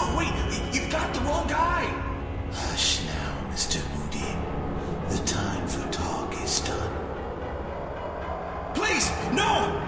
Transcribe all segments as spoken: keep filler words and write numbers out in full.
Oh, wait, you've got the wrong guy. Hush now, Mister Moody. The time for talk is done. Please, no!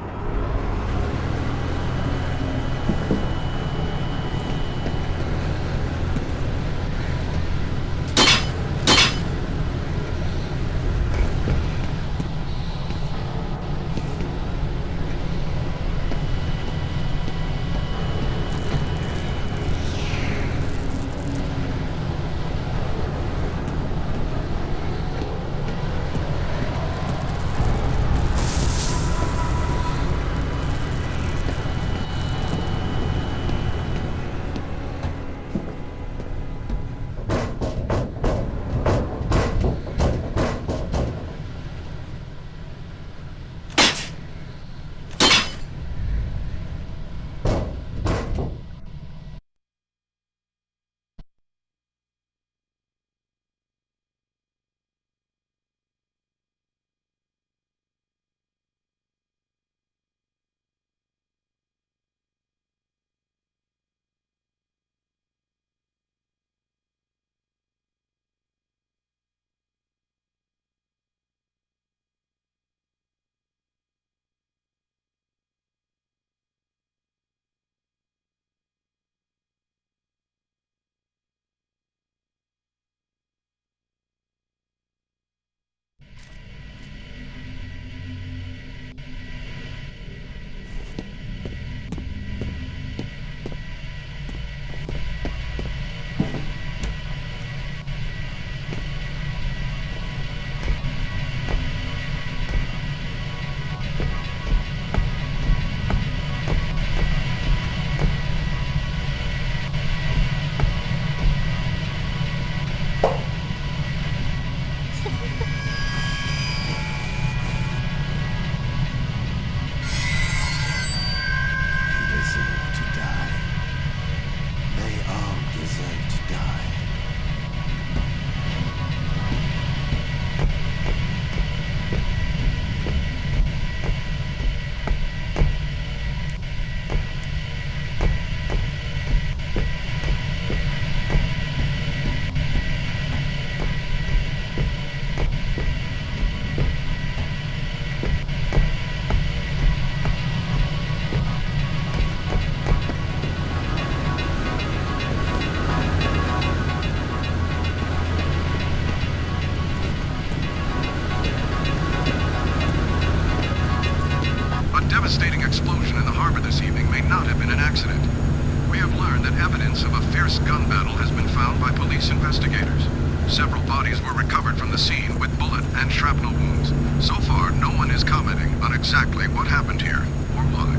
devastating explosion in the harbor this evening may not have been an accident. We have learned that evidence of a fierce gun battle has been found by police investigators. Several bodies were recovered from the scene with bullet and shrapnel wounds. So far, no one is commenting on exactly what happened here or why.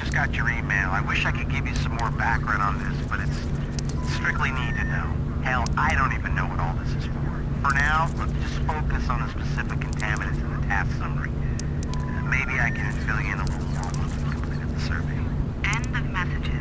just got your email. I wish I could give you some more background on this, but it's strictly need to know. Hell, I don't even know what all this is for. For now, let's just focus on the specific contaminants in the task summary. Uh, maybe I can fill you in a little more once we've completed the survey. End of messages.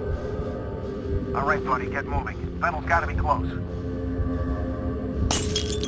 All right, buddy, get moving. Fennel's gotta be close.